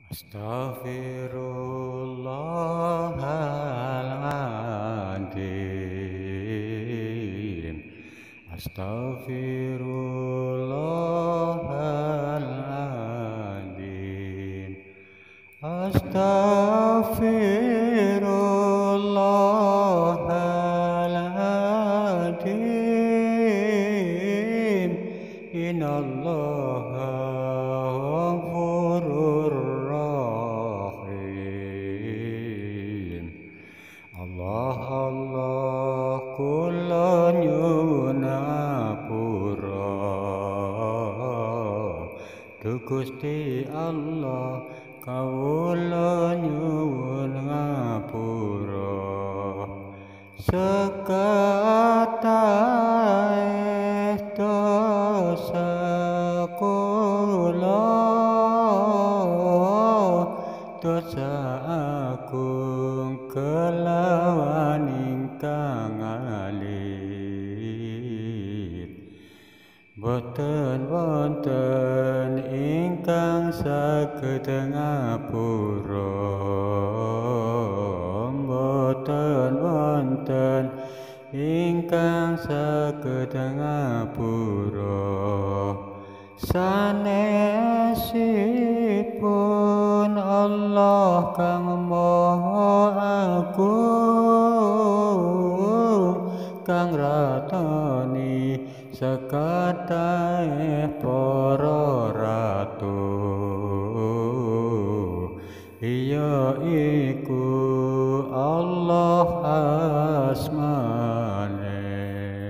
Astaghfirullahaladzim. Astaghfirullahaladzim. Astaghfirullahaladzim. Innallaha ghafurur rahim. Allah Allah kula nyuwun ngapura. Duh Gusti Allah kawula nyuwun ngapura. Sekatahe dosa kula, dosa agung kelawan ingkang alit. Boten wonten ingkang saged ngapura. Boten wonten ingkang saged ngapura. Sanesipun Allah kang Maha Agung, kang ratoni sekatahe para ratu. Iya iku Allah asmane,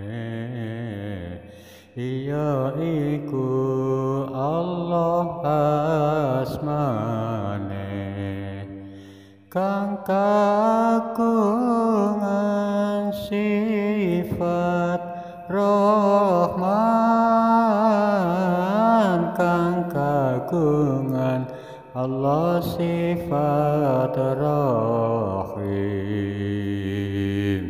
iya iku Allah asmane, kang kagungan sifat Rahman, kang kagungan Allah sifat Rahim.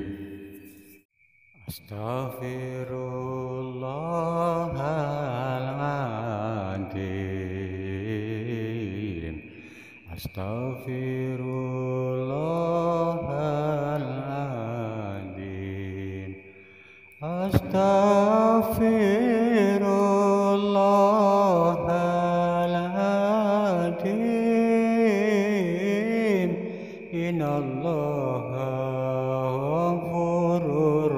Astaghfirullahaladzim. Astaghfirullahaladzim. Astaghfirullahaladzim. Innallaha ghafurur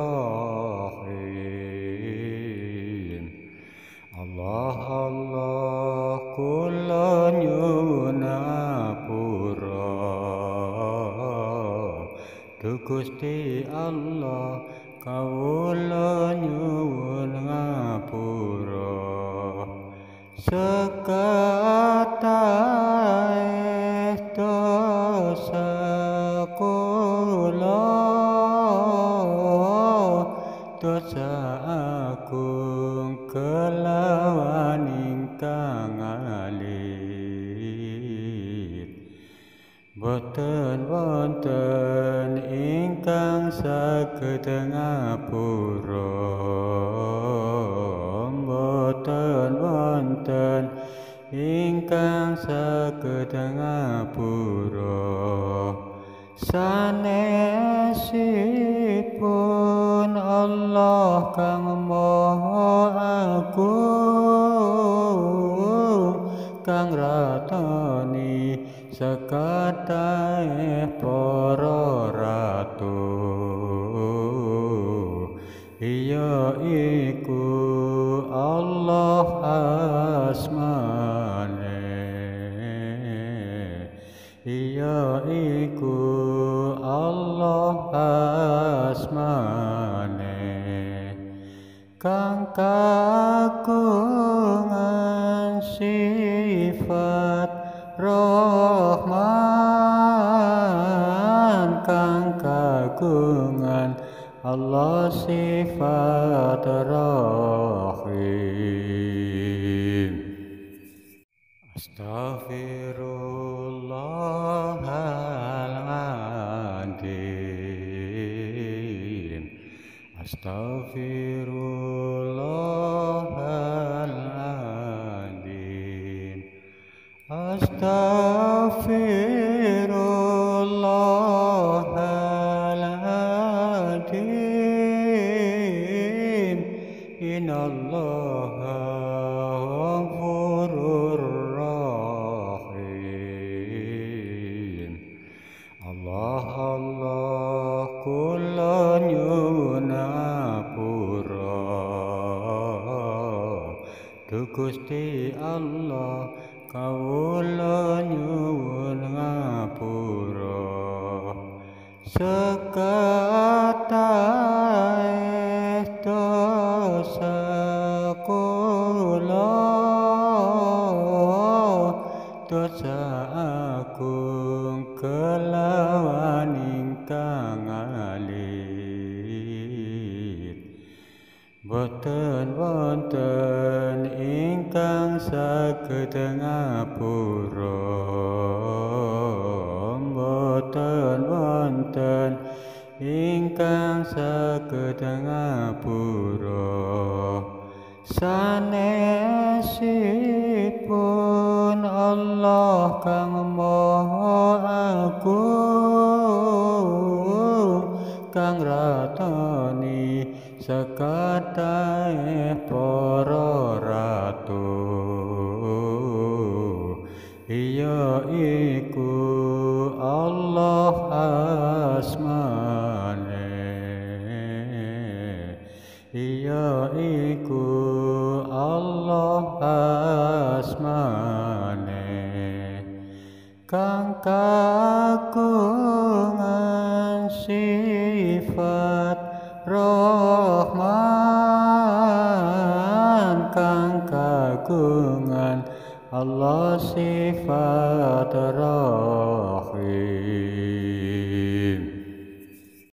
rahim. Allah Allah kula nyuwun ngapura. Duh Gusti Allah kawula nyuwun ngapura. Sekatahe dosa kula, dosa agung kelawan ingkang alit. Boten wonten ingkang saged ngapura. Boten wonten ingkang saged ngapura. Sanesipun Allah kang Maha Agung, kang ratoni sekatahe para ratu. Iya iku Allah asmane, iya iku Allah asmane, kang kagungan sifat Rahman, kang kagungan Allah sifat Rahim. Astaghfirullahaladzim. Astaghfirullahaladzim. Astaghfirullahaladzim. Innallaha ghafurur rahim. Allah Allah kula nyuwun ngapura. Duh Gusti Allah kawula nyuwun ngapura. Sekatahe dosa kula, dosa agung kelawan ingkang alit. Boten wonten ingkang saged ngapura. Boten wonten ingkang saged ngapura. Sanesipun Allah kang Maha Agung, kang ratoni sekatahe para ratu. Iya iku Allah asmane, iya iku Allah asmane, kang kagungan sifat Rahman, kang kagungan Allah sifat Rahman.